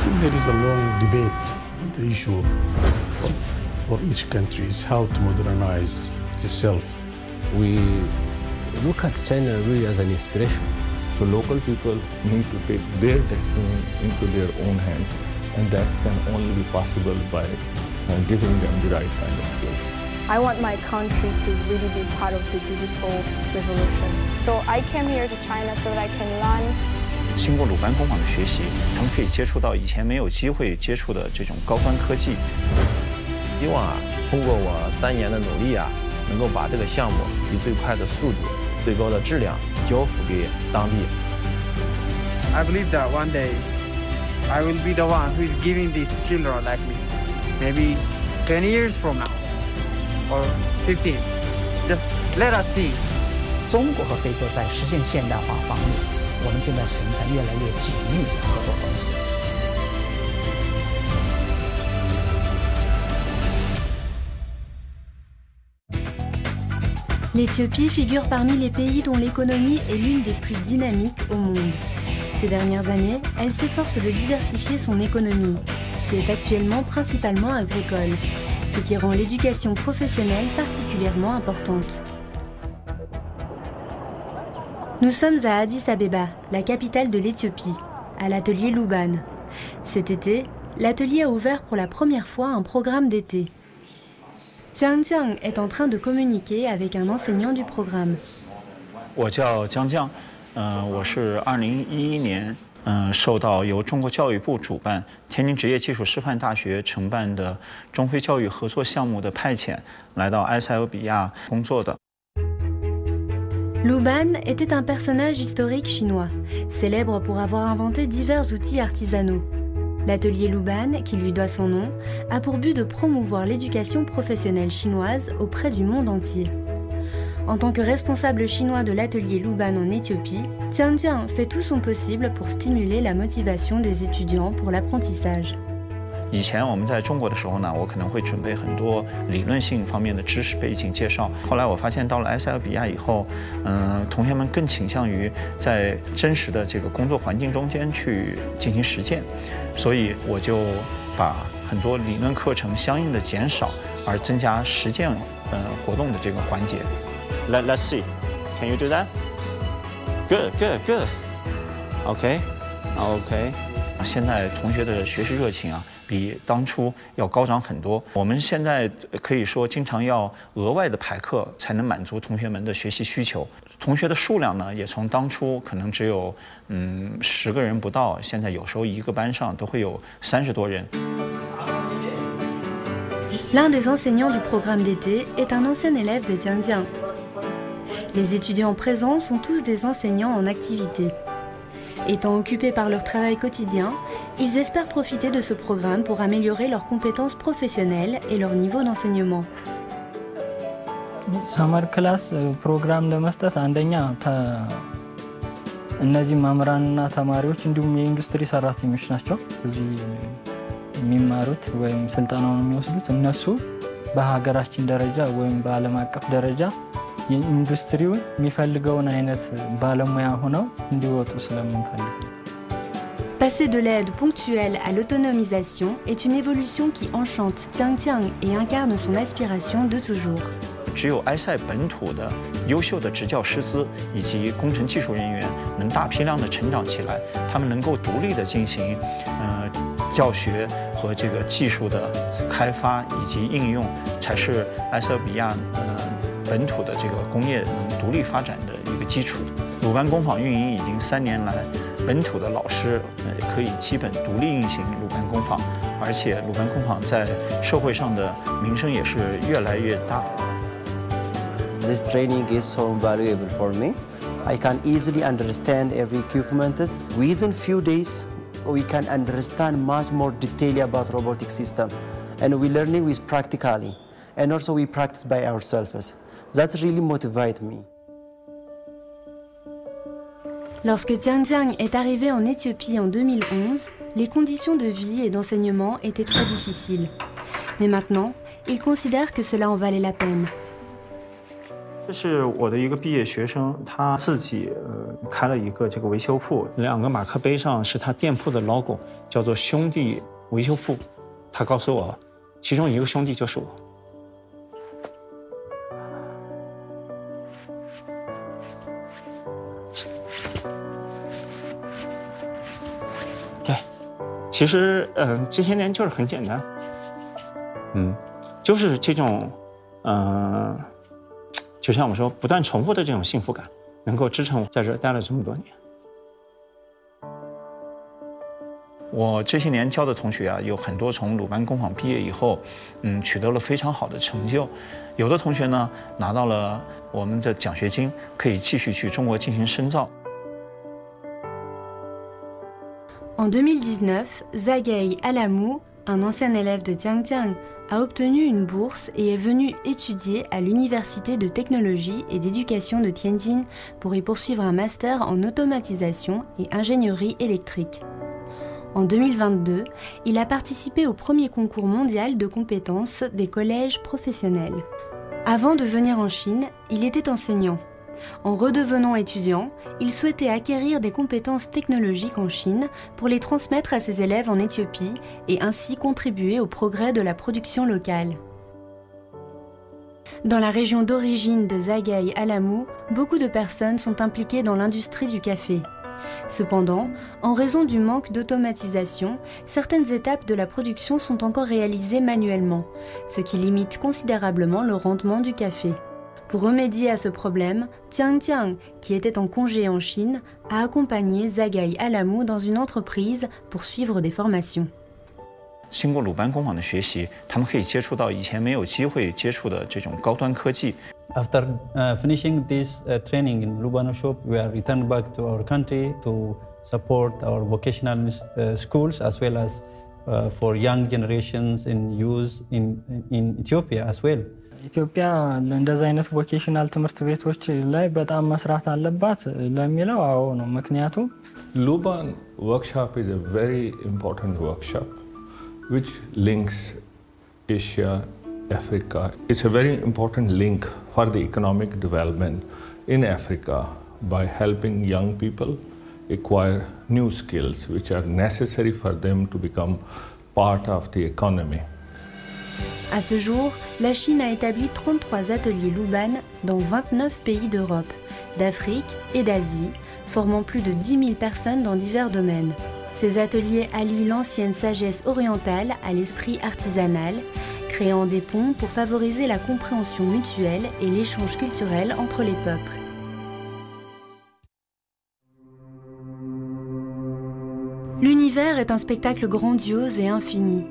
think there is a long debate. The issue for each country is how to modernize itself. We look at China really as an inspiration. So local people need to take their destiny into their own hands, and that can only be possible by giving them the right kind of skills. I want my country to really be part of the digital revolution. So I came here to China so that I can learn. 经过鲁班工坊的学习，他们可以接触到以前没有机会接触的这种高端科技。 希望通过我3年的努力能够把这个项目以最快的速度、最高的质量交付给当地。 I believe that one day I will be the one who is giving these children like me. Maybe 20 years from now or 15. Just let us see. 中国和非洲在实现现代化方面，我们正在形成越来越紧密的合作关系。 L'Éthiopie figure parmi les pays dont l'économie est l'une des plus dynamiques au monde. Ces dernières années, elle s'efforce de diversifier son économie, qui est actuellement principalement agricole, ce qui rend l'éducation professionnelle particulièrement importante. Nous sommes à Addis Abeba, la capitale de l'Éthiopie, à l'atelier Luban. Cet été, l'atelier a ouvert pour la première fois un programme d'été. Jiang Jiang est en train de communiquer avec un enseignant du programme. 我叫江江，我是2011年受到由中国教育部主办、天津职业技术师范大学承办的中非教育合作项目的派遣，来到埃塞俄比亚工作的。 Luban était un personnage historique chinois, célèbre pour avoir inventé divers outils artisanaux. L'atelier Luban, qui lui doit son nom, a pour but de promouvoir l'éducation professionnelle chinoise auprès du monde entier. En tant que responsable chinois de l'atelier Luban en Éthiopie, Jiang Jiang fait tout son possible pour stimuler la motivation des étudiants pour l'apprentissage. 以前我们在中国的时候呢，我可能会准备很多理论性方面的知识背景介绍。后来我发现到了埃塞俄比亚以后，同学们更倾向于在真实的这个工作环境中间去进行实践，所以我就把很多理论课程相应的减少，而增加实践活动的这个环节。Let's see, can you do that? Good, good, good. OK, OK. 现在同学的学习热情比当初要高涨很多。我们现在可以说经常要额外的排课才能满足同学们的学习需求。同学的数量呢，也从当初可能只有10个人不到，现在有时候一个班上都会有30多人。 L'un des enseignants du programme d'été est un ancien élève de Jiang Jiang. Les étudiants présents sont tous des enseignants en activité. Étant occupés par leur travail quotidien, ils espèrent profiter de ce programme pour améliorer leurs compétences professionnelles et leur niveau d'enseignement. Summer class program ለመስጠት አንደኛ እነዚህ መምህራንና ተማሪዎች እንዲሁም የኢንዱስትሪ ሰራተኞች ናቸው እዚህ የሚማሩት ወይም ስልጠናውን የሚወስዱት እነሱ በሀገራችን ደረጃ ወይም በዓለም አቀፍ ደረጃ የኢንዱስትሪውን የሚፈልገውን አይነት ባለሙያ ሆነው እንዲወጡ ስለምንፈልግ። Passer de l'aide ponctuelle à l'autonomisation est une évolution qui enchante Jiang Jiang et incarne son aspiration de toujours. 只有埃塞本土的优秀的执教师资以及工程技术人员能大批量的成长起来，他们能够独立的进行教学和这个技术的开发以及应用，才是埃塞俄比亚本土的这个工业能独立发展的一个基础。鲁班工坊运营已经3年来，本土的老师可以基本独立运行鲁班工坊，而且鲁班工坊在社会上的名声也是越来越大。 This training is so valuable for me. I can easily understand every equipment. Within few days, we can understand much more detail about robotic system, and we learning with practically, and also we practice by ourselves. That's really motivate me. Lorsque Jiang Jiang est arrivé en Éthiopie en 2011, les conditions de vie et d'enseignement étaient très difficiles. Mais maintenant, il considère que cela en valait la peine. 这是我的一个毕业学生，他自己开了一个这个维修铺，2个马克杯上是他店铺的 logo， 叫做兄弟维修铺。他告诉我，其中一个兄弟就是我。对，其实这些年就是很简单，就是这种就像我说，不断重复的这种幸福感，能够支撑我在这待了这么多年。我这些年教的同学啊，有很多从鲁班工坊毕业以后，取得了非常好的成就。有的同学呢，拿到了我们的奖学金，可以继续去中国进行深造。 En 2019, Zagaye Alamou, un ancien élève de Tiangtiang, a obtenu une bourse et est venu étudier à l'Université de technologie et d'éducation de Tianjin pour y poursuivre un master en automatisation et ingénierie électrique. En 2022, il a participé au premier concours mondial de compétences des collèges professionnels. Avant de venir en Chine, il était enseignant. En redevenant étudiant, il souhaitait acquérir des compétences technologiques en Chine pour les transmettre à ses élèves en Éthiopie et ainsi contribuer au progrès de la production locale. Dans la région d'origine de Zagaye Alamou, beaucoup de personnes sont impliquées dans l'industrie du café. Cependant, en raison du manque d'automatisation, certaines étapes de la production sont encore réalisées manuellement, ce qui limite considérablement le rendement du café. Pour remédier à ce problème, Tiangtiang, qui était en congé en Chine, a accompagné Zagaye Alamou dans une entreprise pour suivre des formations. 经过鲁班工坊的学习，他们可以接触到以前没有机会接触的这种高端科技。 After finishing this training in Luban Shop, we are returned back to our country to support our vocational schools as well as for young generations in use in Ethiopia as well. ኢትዮጵያ እንደዚህ አይነት ቮኬሽናል ትምህርት ቤቶች ላይ በጣም መስራት አለባት ለሚለው አዎ ነው። ምክንያቱም Luban workshop is a very important workshop which links Asia, Africa. It's a very important link for the economic development in Africa by helping young people acquire new skills which are necessary for them to become part of the economy. À ce jour, la Chine a établi 33 ateliers Luban dans 29 pays d'Europe, d'Afrique et d'Asie, formant plus de 10 000 personnes dans divers domaines. Ces ateliers allient l'ancienne sagesse orientale à l'esprit artisanal, créant des ponts pour favoriser la compréhension mutuelle et l'échange culturel entre les peuples. L'univers est un spectacle grandiose et infini.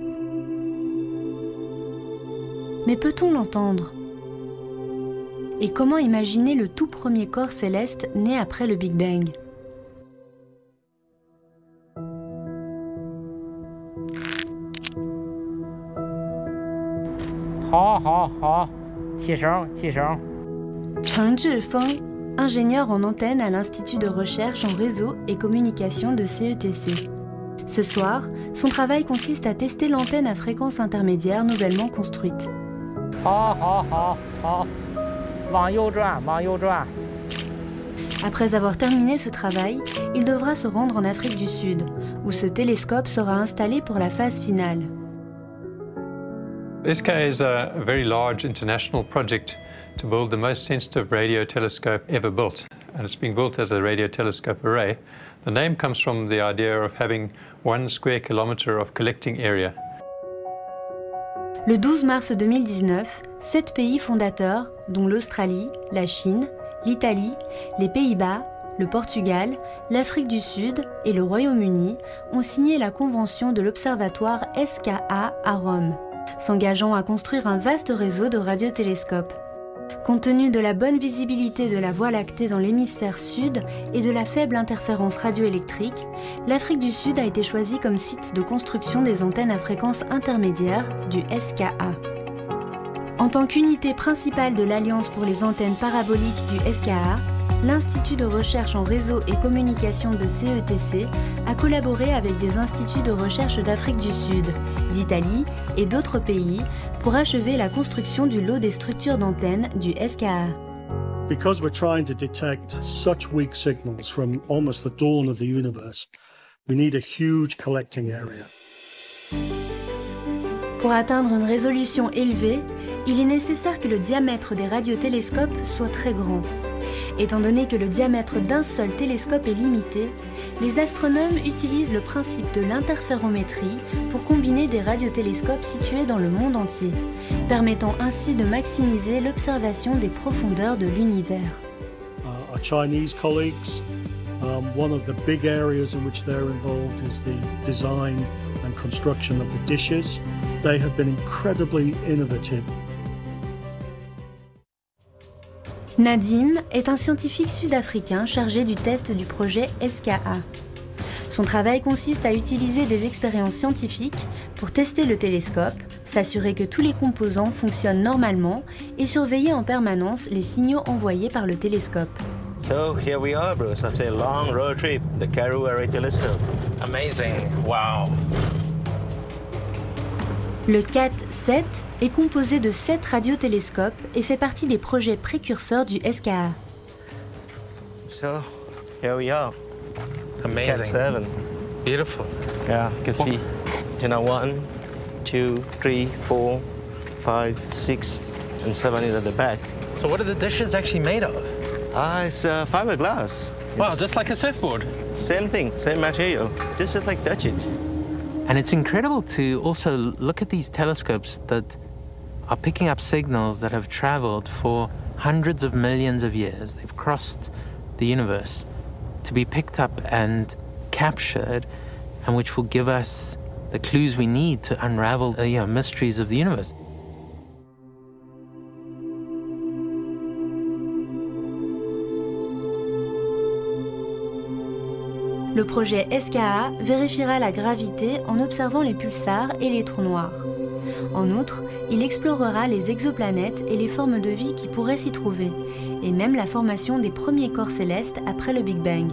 Mais peut-on l'entendre? Et comment imaginer le tout premier corps céleste né après le Big Bang? Cheng Zhifeng, ingénieur en antenne à l'Institut de recherche en réseau et communication de CETC. Ce soir, son travail consiste à tester l'antenne à fréquence intermédiaire nouvellement construite. Après avoir terminé ce travail, il devra se rendre en Afrique du Sud, où ce télescope sera installé pour la phase finale. SKA is a very large international project to build the most sensitive radio telescope ever built, and it's being built as a radio telescope array. The name comes from the idea of having 1 square kilometre of collecting area. Le 12 mars 2019, 7 pays fondateurs, dont l'Australie, la Chine, l'Italie, les Pays-Bas, le Portugal, l'Afrique du Sud et le Royaume-Uni, ont signé la convention de l'observatoire SKA à Rome, s'engageant à construire un vaste réseau de radiotélescopes. Compte tenu de la bonne visibilité de la Voie lactée dans l'hémisphère sud et de la faible interférence radioélectrique, l'Afrique du Sud a été choisie comme site de construction des antennes à fréquence intermédiaire du SKA. En tant qu'unité principale de l'Alliance pour les antennes paraboliques du SKA, l'Institut de recherche en réseau et communication de CETC a collaboré avec des instituts de recherche d'Afrique du Sud, d'Italie et d'autres pays pour achever la construction du lot des structures d'antennes du SKA. Because we're trying to detect such weak signals from almost the dawn of the universe, we need a huge collecting area. Pour atteindre une résolution élevée, il est nécessaire que le diamètre des radiotélescopes soit très grand. Étant donné que le diamètre d'un seul télescope est limité, les astronomes utilisent le principe de l'interférométrie pour combiner des radiotélescopes situés dans le monde entier, permettant ainsi de maximiser l'observation des profondeurs de l'univers. Our Chinese colleagues, one of the big areas in which they're involved is the design and construction of the dishes. They have been incredibly innovative. Nadim est un scientifique sud-africain chargé du test du projet SKA. Son travail consiste à utiliser des expériences scientifiques pour tester le télescope, s'assurer que tous les composants fonctionnent normalement et surveiller en permanence les signaux envoyés par le télescope. So here we are, Bruce, after a long road trip, the Karoo Array Telescope. Amazing, wow. Le CAT-7 est composé de 7 radiotélescopes et fait partie des projets précurseurs du SKA. So, here we are. Amazing. CAT-7. Beautiful. Yeah, you can see, 1, 2, 3, 4, 5, 6, and 7 is at the back. So what are the dishes actually made of? It's fiberglass. Wow, just like a surfboard. Same thing, same material, just like touch it. And it's incredible to also look at these telescopes that are picking up signals that have traveled for hundreds of millions of years. They've crossed the universe to be picked up and captured, and which will give us the clues we need to unravel the mysteries of the universe. Le projet SKA vérifiera la gravité en observant les pulsars et les trous noirs. En outre, il explorera les exoplanètes et les formes de vie qui pourraient s'y trouver, et même la formation des premiers corps célestes après le Big Bang.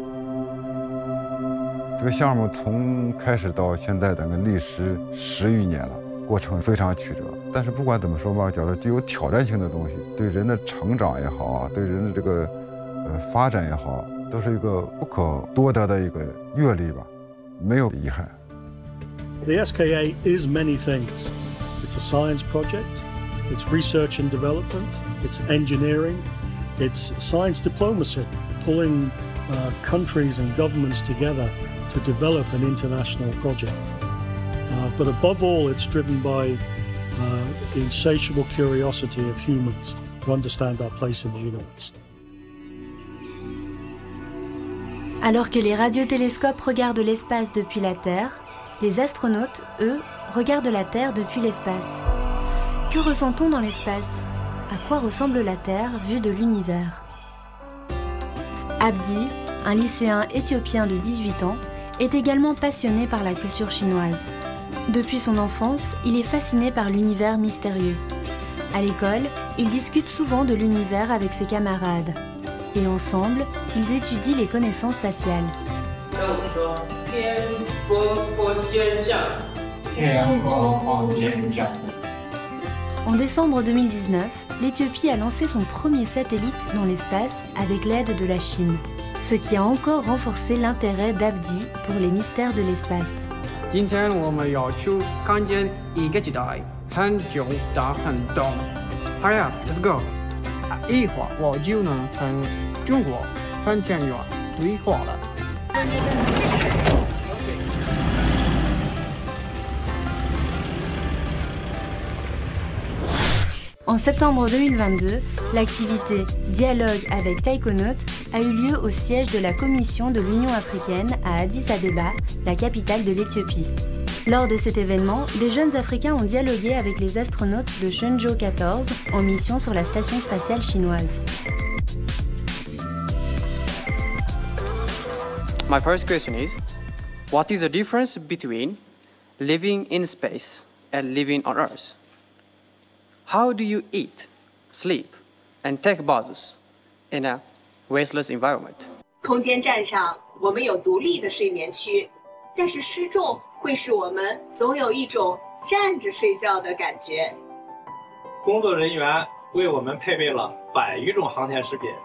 这个项目从开始到现在大概历时10余年了，过程非常曲折。但是不管怎么说吧，觉得具有挑战性的东西，对人的成长也好啊，对人的这个发展也好，都是一个不可多得的一个阅历吧，没有遗憾。 The SKA is many things. It's a science project, it's research and development, it's engineering, it's science diplomacy, pulling countries and governments together to develop an international project. But above all, it's driven by the insatiable curiosity of humans to understand our place in the universe. Alors que les radiotélescopes regardent l'espace depuis la Terre, les astronautes, eux, regardent la Terre depuis l'espace. Que ressent-on dans l'espace? À quoi ressemble la Terre vue de l'univers? Abdi, un lycéen éthiopien de 18 ans, est également passionné par la culture chinoise. Depuis son enfance, il est fasciné par l'univers mystérieux. À l'école, il discute souvent de l'univers avec ses camarades. Et ensemble, ils étudient les connaissances spatiales. En décembre 2019, l'Éthiopie a lancé son premier satellite dans l'espace avec l'aide de la Chine, ce qui a encore renforcé l'intérêt d'Abdi pour les mystères de l'espace. 今天我们要去看见一个时代很久的很东。Hurry up, let's go. 一会儿我就能跟中国和天元对话了。 En septembre 2022, l'activité Dialogue avec Taïkonautes a eu lieu au siège de la Commission de l'Union africaine à Addis Abeba, la capitale de l'Éthiopie. Lors de cet événement, des jeunes Africains ont dialogué avec les astronautes de Shenzhou 14 en mission sur la station spatiale chinoise. My first question is, what is the difference between living in space and living on Earth? How do you eat, sleep, and take baths in a wasteless environment? 空间站上，我们有独立的睡眠区，但是失重会使我们总有一种站着睡觉的感觉。 工作人员为我们配备了100余种航天食品。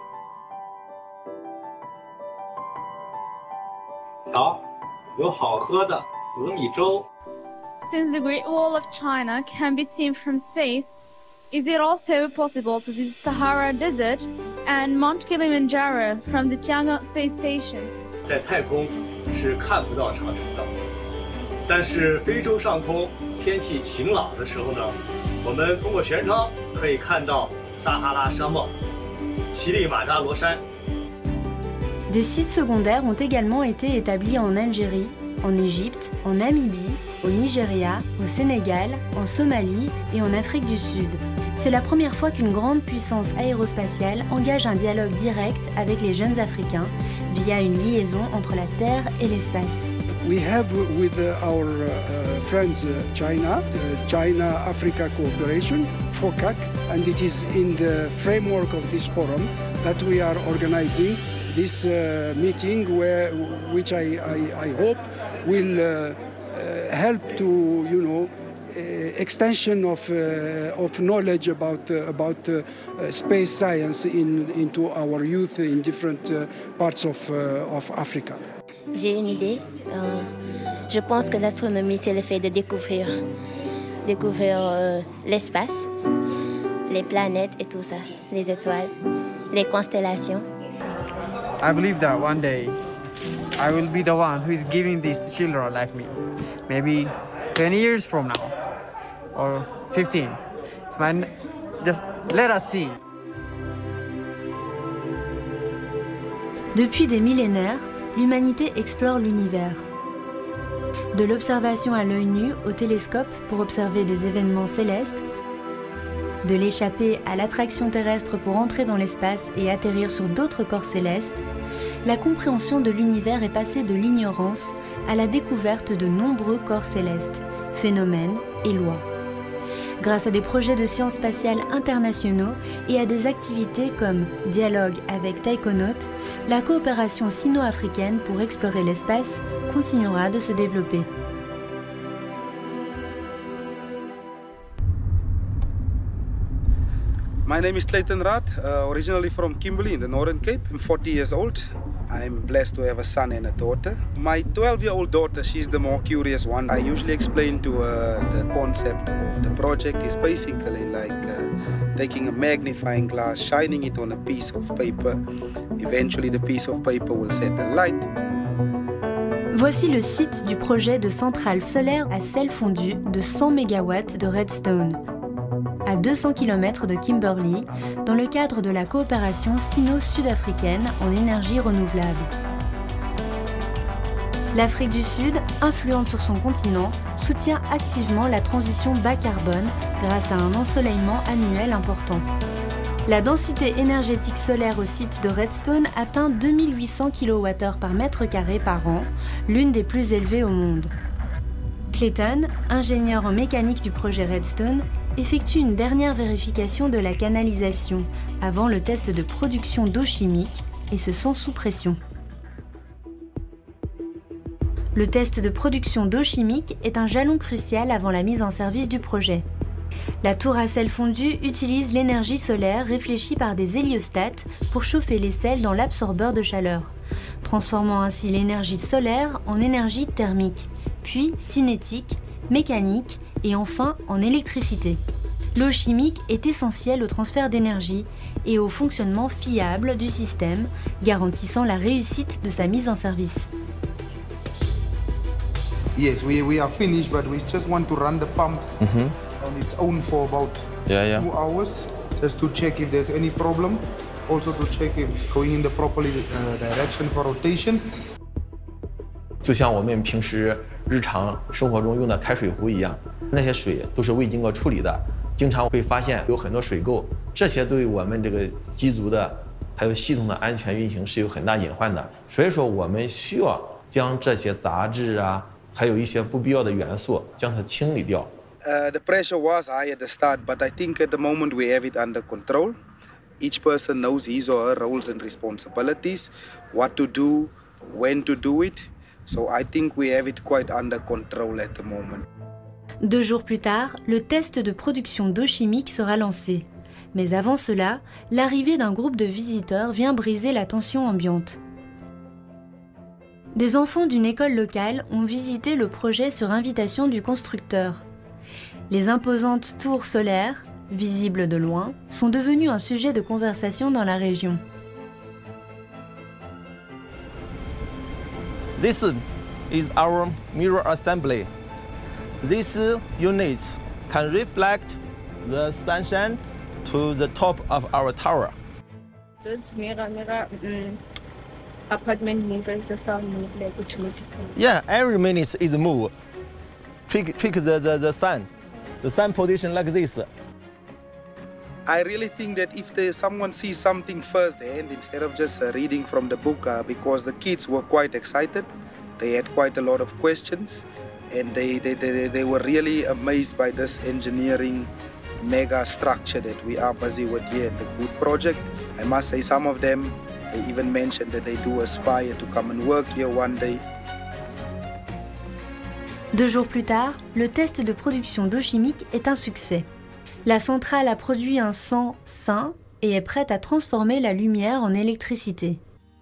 瞧，有好喝的紫米粥。 Since the Great Wall of China can be seen from space, is it also possible to see the Sahara Desert and Mount Kilimanjaro from the Tiangong Space Station? 在太空是看不到长城的，但是非洲上空天气晴朗的时候呢，我们通过舷窗可以看到撒哈拉沙漠、乞力马扎罗山。 Des sites secondaires ont également été établis en Algérie, en Égypte, en Namibie, au Nigeria, au Sénégal, en Somalie et en Afrique du Sud. C'est la première fois qu'une grande puissance aérospatiale engage un dialogue direct avec les jeunes Africains via une liaison entre la Terre et l'espace. We have with our friends China Africa Cooperation, FOCAC, and it is in the framework of this forum that we are organizing this meeting which I hope will help to, you know, extension of knowledge about space science into our youth in different parts of Africa. J'ai une idée. Je pense que l'astronomie, c'est le fait de découvrir l'espace, les planètes et tout ça, les étoiles, les constellations. I believe that one day I will be the one who is giving this to children like me. Maybe 20 years from now or 15. Just let us see. Depuis des millénaires, l'humanité explore l'univers. De l'observation à l'œil nu au télescope pour observer des événements célestes, de l'échapper à l'attraction terrestre pour entrer dans l'espace et atterrir sur d'autres corps célestes, la compréhension de l'univers est passée de l'ignorance à la découverte de nombreux corps célestes, phénomènes et lois. Grâce à des projets de sciences spatiales internationaux et à des activités comme Dialogue avec Taïkonautes, la coopération sino-africaine pour explorer l'espace continuera de se développer. My name is Clayton Rath, originally from Kimberley in the Northern Cape. I'm 40 years old. I'm blessed to have a son and a daughter. My 12-year-old daughter, she's the more curious one. I usually explain to her the concept of the project is basically like taking a magnifying glass, shining it on a piece of paper. Eventually the piece of paper will set a light. Voici le site du projet de centrale solaire à sel fondu de 100 MW de Redstone, à 200 km de Kimberley, dans le cadre de la coopération sino-sud-africaine en énergie renouvelable. L'Afrique du Sud, influente sur son continent, soutient activement la transition bas carbone grâce à un ensoleillement annuel important. La densité énergétique solaire au site de Redstone atteint 2800 kWh par mètre carré par an, l'une des plus élevées au monde. Clayton, ingénieur en mécanique du projet Redstone, effectue une dernière vérification de la canalisation avant le test de production d'eau chimique, et ce sans sous pression. Le test de production d'eau chimique est un jalon crucial avant la mise en service du projet. La tour à sel fondu utilise l'énergie solaire réfléchie par des héliostats pour chauffer les sels dans l'absorbeur de chaleur, transformant ainsi l'énergie solaire en énergie thermique, puis cinétique, mécanique et enfin en électricité. L'eau chimique est essentielle au transfert d'énergie et au fonctionnement fiable du système, garantissant la réussite de sa mise en service. Yes, we are finished, but we just want to run the pumps on its own for about 2 hours, just to check if there's any problem, also to check if it's going in the proper direction for rotation. 就像我们平时日常生活中用的开水壶一样，那些水都是未经过处理的，经常会发现有很多水垢，这些对我们这个机组的还有系统的安全运行是有很大隐患的。所以说，我们需要将这些杂质啊，还有一些不必要的元素，将它清理掉。 The pressure was high at the start, but I think at the moment we have it under control. Each person knows his or her roles and responsibilities, what to do, when to do it. So I think we have it quite under control at the moment. 2 jours plus tard, le test de production d'eau chimique sera lancé. Mais avant cela, l'arrivée d'un groupe de visiteurs vient briser la tension ambiante. Des enfants d'une école locale ont visité le projet sur invitation du constructeur. Les imposantes tours solaires, visibles de loin, sont devenues un sujet de conversation dans la région. This is our mirror assembly. These units can reflect the sunshine to the top of our tower. Those mirror apartment movers, the sound move like automatically. Yeah, every minute is move. Trick the sun. The sun position like this. I really think that if someone sees something firsthand instead of just reading from the book, because the kids were quite excited, they had quite a lot of questions, and they were really amazed by this engineering mega structure that we are busy with here at the Good Project. I must say some of them, they even mentioned that they do aspire to come and work here one day. 2 jours plus tard, le test de production d'eau chimique est un succès. La centrale a produit un sang sain et est prête à transformer la lumière en électricité.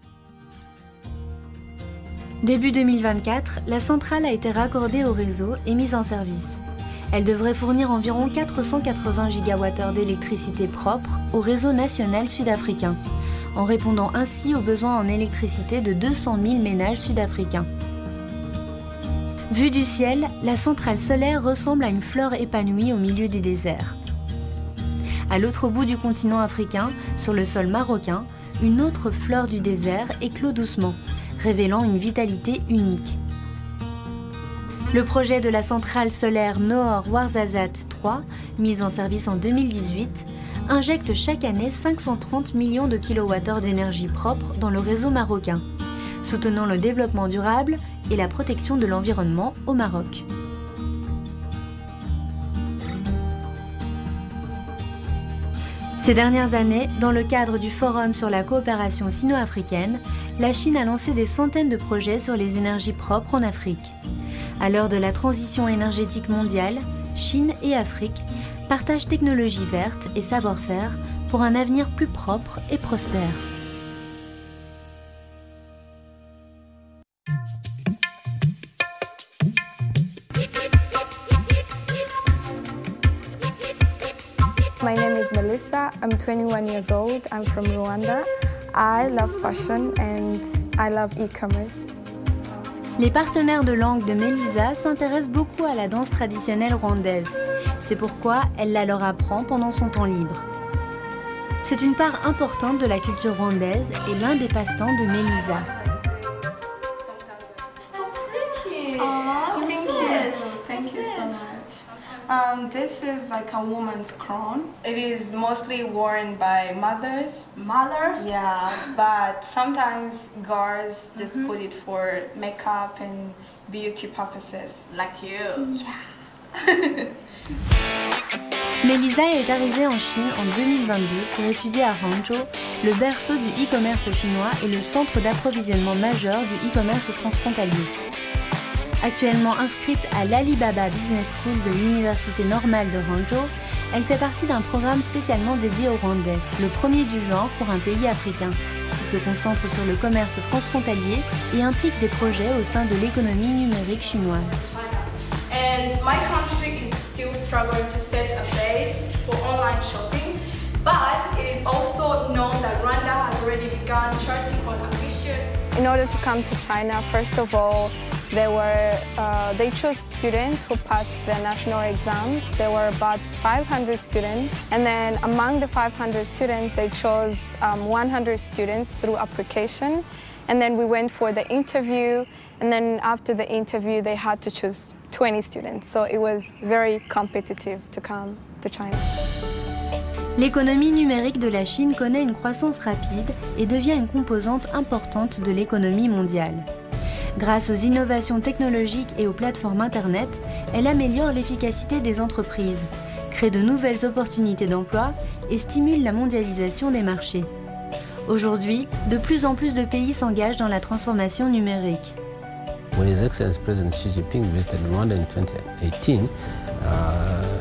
Début 2024, la centrale a été raccordée au réseau et mise en service. Elle devrait fournir environ 480 gigawattheures d'électricité propre au réseau national sud-africain, en répondant ainsi aux besoins en électricité de 200 000 ménages sud-africains. Vue du ciel, la centrale solaire ressemble à une fleur épanouie au milieu du désert. À l'autre bout du continent africain, sur le sol marocain, une autre fleur du désert éclot doucement, révélant une vitalité unique. Le projet de la centrale solaire Noor Ouarzazate 3, mise en service en 2018, injecte chaque année 530 millions de kilowattheures d'énergie propre dans le réseau marocain, soutenant le développement durable et la protection de l'environnement au Maroc. Ces dernières années, dans le cadre du Forum sur la coopération sino-africaine, la Chine a lancé des centaines de projets sur les énergies propres en Afrique. À l'heure de la transition énergétique mondiale, Chine et Afrique partagent technologies vertes et savoir-faire pour un avenir plus propre et prospère. My name is Melissa. I'm 21 years old. I'm from Rwanda. I love fashion and I love e-commerce. Les partenaires de langue de Melissa s'intéressent beaucoup à la danse traditionnelle rwandaise. C'est pourquoi elle la leur apprend pendant son temps libre. C'est une part importante de la culture rwandaise et l'un des passe-temps de Melissa. Thank you so much. This is like a woman's crown. It is mostly worn by mothers. Mothers? Yeah, but sometimes girls just put it for makeup and beauty purposes. Like you. Yeah. Melissa est arrivée en Chine en 2022 pour étudier à Hangzhou, le berceau du e-commerce chinois et le centre d'approvisionnement majeur du e-commerce transfrontalier. Actuellement inscrite à l'Alibaba Business School de l'Université normale de Hangzhou, elle fait partie d'un programme spécialement dédié aux Rwandais, le premier du genre pour un pays africain, qui se concentre sur le commerce transfrontalier et implique des projets au sein de l'économie numérique chinoise. And my country is still struggling to set a base for online shopping, but it is also known that Rwanda has already begun charting on ambitious. In order to come to China, first of all, they chose students who passed their national exams. There were about 500 students, and then among the 500 students, they chose 100 students through application, and then we went for the interview, and then after the interview, they had to choose 20 students. So it was very competitive to come to China. L'économie numérique de la Chine connaît une croissance rapide et devient une composante importante de l'économie mondiale. Grâce aux innovations technologiques et aux plateformes Internet, elle améliore l'efficacité des entreprises, crée de nouvelles opportunités d'emploi et stimule la mondialisation des marchés. Aujourd'hui, de plus en plus de pays s'engagent dans la transformation numérique. When His Excellency President Xi Jinping visited Rwanda in 2018,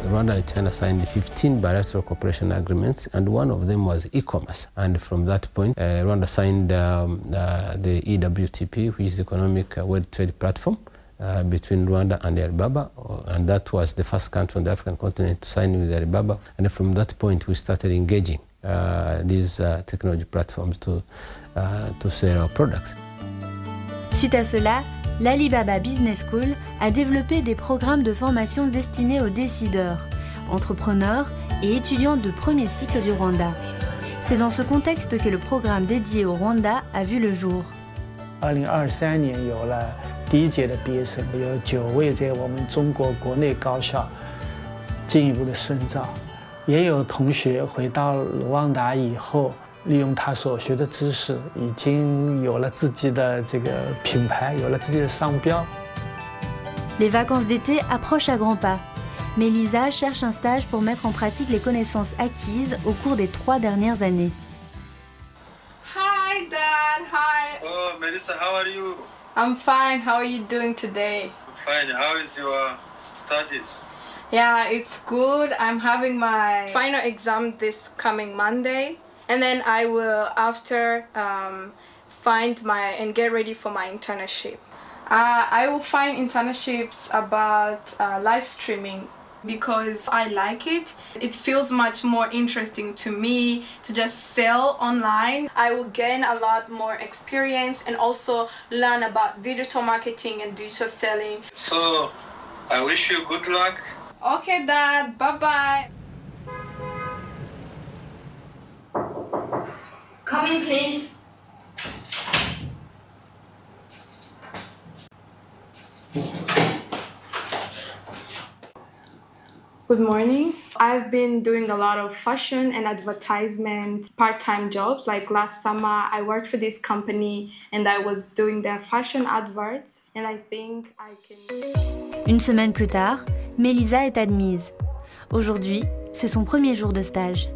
Rwanda and China signed 15 bilateral cooperation agreements, and one of them was e-commerce. And from that point, Rwanda signed the EWTP, which is the Economic World Trade Platform, between Rwanda and Alibaba, and that was the first country on the African continent to sign with Alibaba. And from that point, we started engaging these technology platforms to sell our products. Suite à cela, l'Alibaba Business School a développé des programmes de formation destinés aux décideurs, entrepreneurs et étudiants de premier cycle du Rwanda. C'est dans ce contexte que le programme dédié au Rwanda a vu le jour. 2023年有了第一届的毕业生，有9位在我们中国国内高校进一步的深造，也有同学回到卢旺达以后，利用他所学的知识，已经有了自己的这个品牌，有了自己的商标。 Les vacances d'été approchent à grands pas. Melissa cherche un stage pour mettre en pratique les connaissances acquises au cours des 3 dernières années. Hi, Dad. Hi. Oh, Melissa, how are you? I'm fine. How are you doing today? Fine. How is your studies? Yeah, it's good. I'm having my final exam this coming Monday. And then I will, after, find and get ready for my internship. I will find internships about live streaming because I like it. It feels much more interesting to me to just sell online. I will gain a lot more experience and also learn about digital marketing and digital selling. So, I wish you good luck. Okay, Dad. Bye-bye. Come in, please. Good morning. I've been doing a lot of fashion and advertisement part-time jobs. Like last summer, I worked for this company and I was doing their fashion adverts. And I think I can... Une semaine plus tard, Melissa est admise. Aujourd'hui, c'est son premier jour de stage.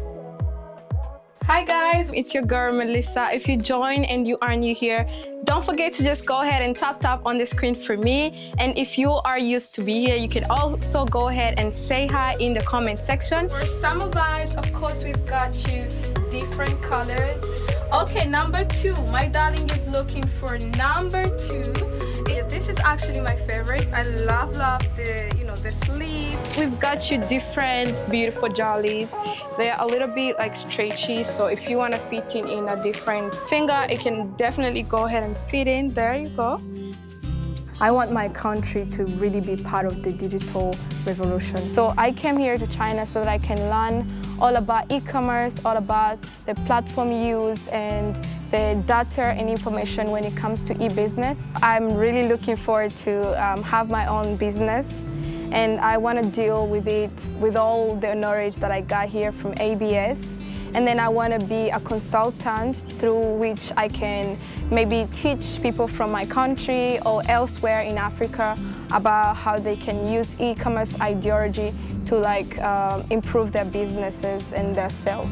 Hi guys, it's your girl Melissa. If you join and you are new here, don't forget to just go ahead and tap on the screen for me. And if you are used to be here, you can also go ahead and say hi in the comment section. For summer vibes, of course, we've got you different colors. Okay, number 2. My darling is looking for number 2. This is actually my favorite. I love the sleeves. We've got you different beautiful jollies. They're a little bit like stretchy, so if you want to fit in a different finger, it can definitely go ahead and fit in. There you go. I want my country to really be part of the digital revolution. So I came here to China so that I can learn all about e-commerce, all about the platform use and the data and information when it comes to e-business. I'm really looking forward to have my own business, and I want to deal with it with all the knowledge that I got here from ABS. And then I want to be a consultant through which I can maybe teach people from my country or elsewhere in Africa about how they can use e-commerce ideology to improve their businesses and their sales.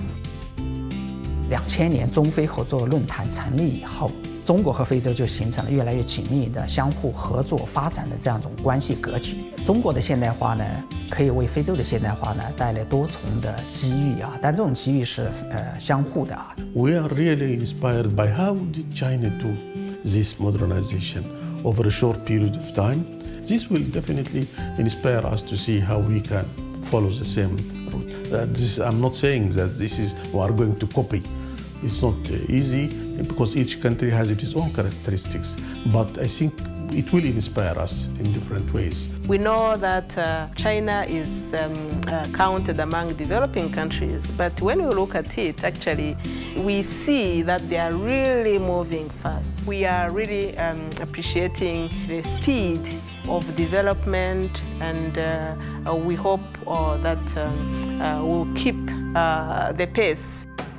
2000年中非合作论坛成立以后，中国和非洲就形成了越来越紧密的相互合作发展的这样一种关系格局。中国的现代化呢，可以为非洲的现代化呢带来多重的机遇啊，但这种机遇是相互的啊。 We are really inspired by how did China do this modernization over a short period of time. This will definitely inspire us to see how we can follow the same route. I'm not saying that this is we are going to copy. It's not easy because each country has its own characteristics, but I think it will inspire us in different ways. We know that China is counted among developing countries, but when we look at it, actually, we see that they are really moving fast. We are really appreciating the speed of development, and we hope that we'll keep the pace.